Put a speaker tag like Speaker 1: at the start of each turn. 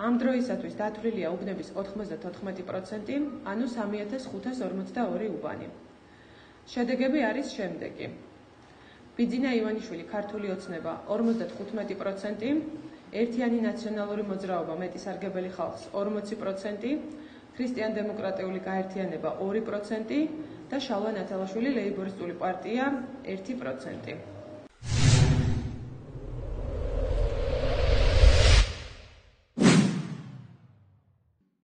Speaker 1: ამ დროისათვის დათვლილია უბნების 94%, ანუ 3542 უბანი. შედეგები არის შემდეგი. ბიძინა ივანიშვილი ქართული ოცნება 55%, ერთიანი ნაციონალური მოძრაობა მეტი სარგებელი ხალხს 40%, ქრისტიან-დემოკრატიული გაერთიანება 2% და შალვა ნათელაშვილი ლეიბორისტული პარტია 1%.